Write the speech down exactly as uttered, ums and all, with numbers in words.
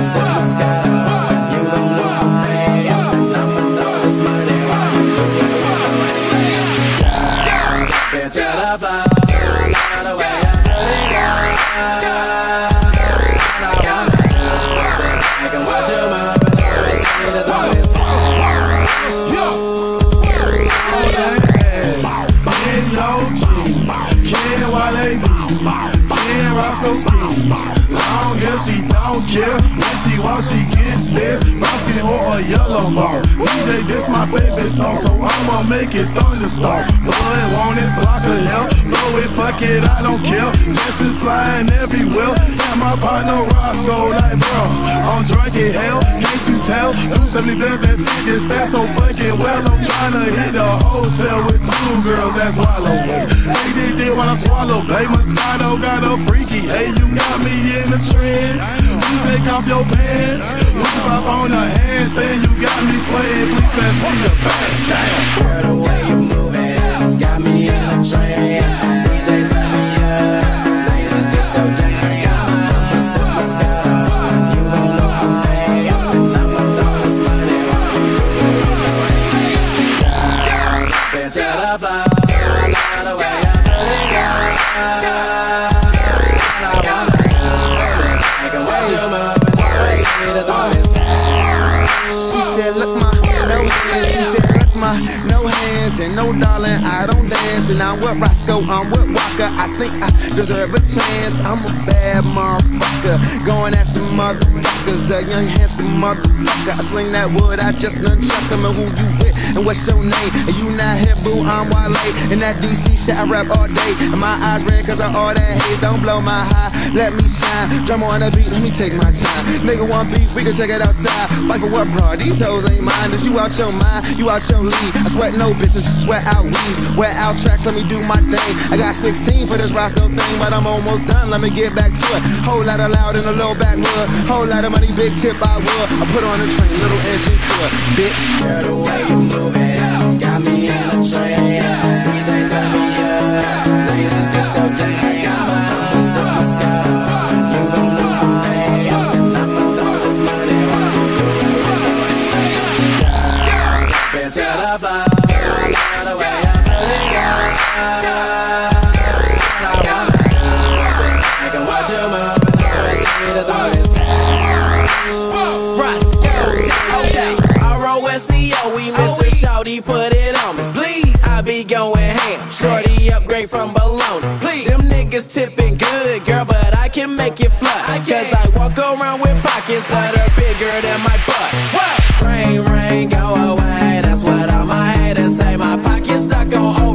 sit my sky up. You don't know my name, and I'ma throw this money while you do it with no hands. Been to the floor, by the way I really go. And I wanna sit back and watch you move, and always see the door is Ken Wale B, Ken Roscoe Ski. Long hair, she don't care. When she walks, she gets this. Brown skin or a yellow ball. D J, this my favorite song, so I'ma make it thunderstorm. Boy, want it, block of hell. Blow it, fuck it, I don't care. Jess's flying everywhere. Tell my partner Roscoe like, bro, I'm drunk in hell. Can't you tell? two seventy bands that fit this stat so fucking well. I'm tryna hit the hotel with two girls that's wallow with. Take this dick while I swallow, babe. Moscato got a freaky. Hey, you got me in the trends. Please take off your pants. Push pop on the handstand. You got me sweating. Please pass me a bag. Damn. Girl, the way you move it got me in a trance. D J, turn me up. Ladies, this your jam. I'ma sip Moscato. You don't know my name, and I'ma throw this money while you do it with no hands. Been to the floor, by the way I really go. And I wanna sit back and watch you move, and always see the door is She said, look my, no hands. She said, look my, no hands. And no darling, I don't dance. And I'm with Roscoe, I'm with Walker. I think I deserve a chance. I'm a bad motherfucker, going at some motherfuckers. A young handsome motherfucker. I sling that wood, I just nunchuck them. And who you with, and what's your name? And you not here, boo, I'm Wale. And that D C shit, I rap all day. And my eyes red cause I all that hate. Don't blow my high, let me shine. Drum on the beat, let me take my time. Nigga want beef, we can take it outside. Fight for what, bro? These hoes ain't mine. Is you out your mind, you out your league. I sweat no bitches, sweat out weeds. Wear out tracks, let me do my thing. I got sixteen for this Roscoe thing, but I'm almost done, let me get back to it. Whole lot of loud in a low backwood. Whole lot of money, big tip I would. I put on a train, little engine could, bitch. Girl, the way you move it got me in a trance. D J, turn me up. Ladies, this your jam. I'ma sip Moscato. You don't know my name, and I'ma throw this money while you do it with no hands. Been to the floor, by the way I really go. And I wanna sit back and watch you move, and always see the door is Roscoe, okay. R O S C O, we Mister Shawty, put it on me, please. I be going ham, shorty upgrade from bologna, please. Them niggas tipping good, girl, but I can make it fly. Cause I walk around with pockets that are bigger than my butt. What? Rain, rain, go away, that's what all my haters say. My pocket's stuck on